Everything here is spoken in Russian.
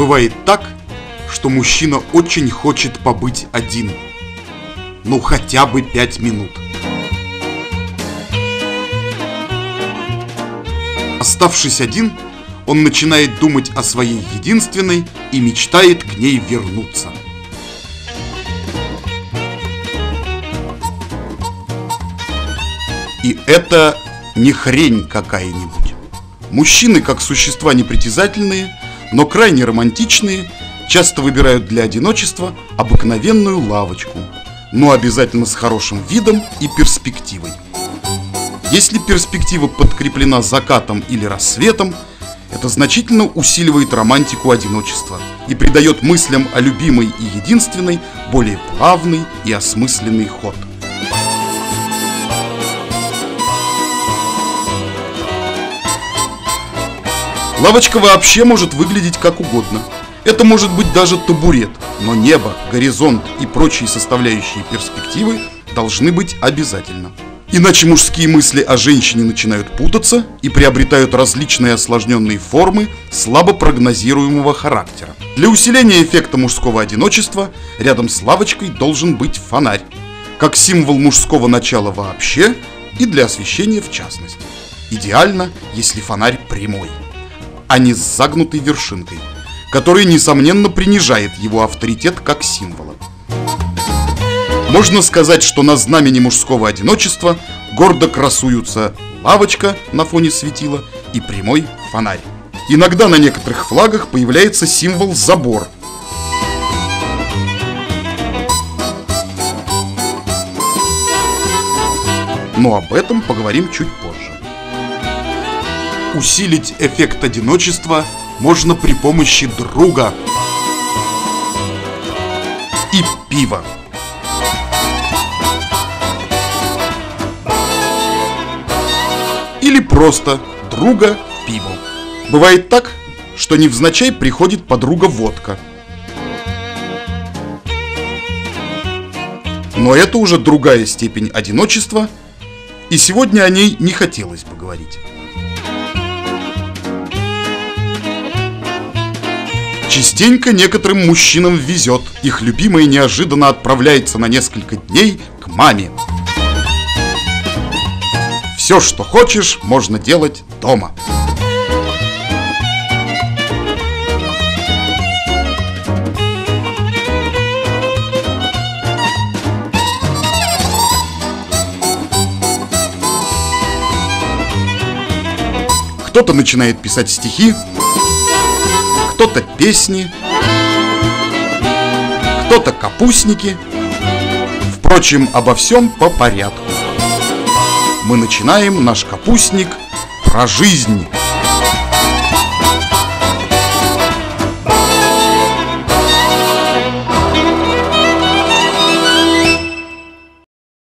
Бывает так, что мужчина очень хочет побыть один. Ну хотя бы 5 минут. Оставшись один, он начинает думать о своей единственной и мечтает к ней вернуться. И это не хрень какая-нибудь. Мужчины, как существа непритязательные, но крайне романтичные, часто выбирают для одиночества обыкновенную лавочку, но обязательно с хорошим видом и перспективой. Если перспектива подкреплена закатом или рассветом, это значительно усиливает романтику одиночества и придает мыслям о любимой и единственной более плавный и осмысленный ход. Лавочка вообще может выглядеть как угодно. Это может быть даже табурет, но небо, горизонт и прочие составляющие перспективы должны быть обязательно. Иначе мужские мысли о женщине начинают путаться и приобретают различные осложненные формы слабо прогнозируемого характера. Для усиления эффекта мужского одиночества рядом с лавочкой должен быть фонарь, как символ мужского начала вообще и для освещения в частности. Идеально, если фонарь прямой, а не с загнутой вершинкой, который, несомненно, принижает его авторитет как символа. Можно сказать, что на знамени мужского одиночества гордо красуются лавочка на фоне светила и прямой фонарь. Иногда на некоторых флагах появляется символ забор. Но об этом поговорим чуть позже. Усилить эффект одиночества можно при помощи друга и пива. Или просто друга пиву. Бывает так, что невзначай приходит подруга водка. Но это уже другая степень одиночества, и сегодня о ней не хотелось бы говорить. Частенько некоторым мужчинам везет. Их любимая неожиданно отправляется на несколько дней к маме. Все, что хочешь, можно делать дома. Кто-то начинает писать стихи, кто-то песни, кто-то капустники. Впрочем, обо всем по порядку. Мы начинаем наш капустник про жизнь.